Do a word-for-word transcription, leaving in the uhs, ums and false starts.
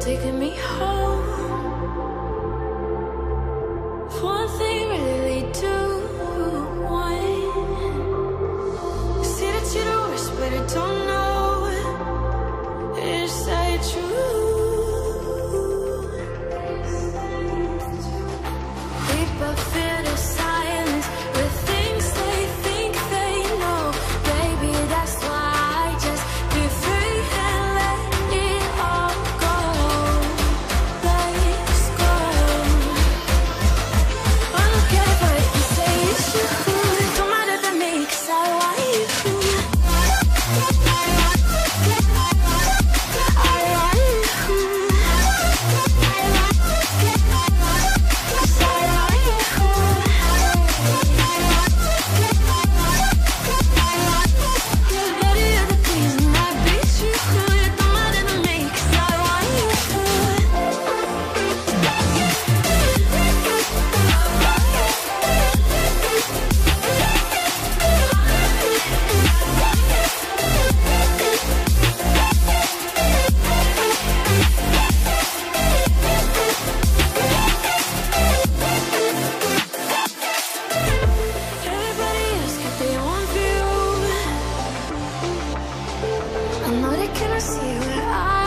taking me home. One thing really do one. See that you're the worst, but I don't know. Is that true? People feel the silence with things they think they know. Baby, that's why I just be free and let it all go. Let's go. I don't care what you say, it's you. Don't matter to me, 'cause I want you. I know they cannot see where I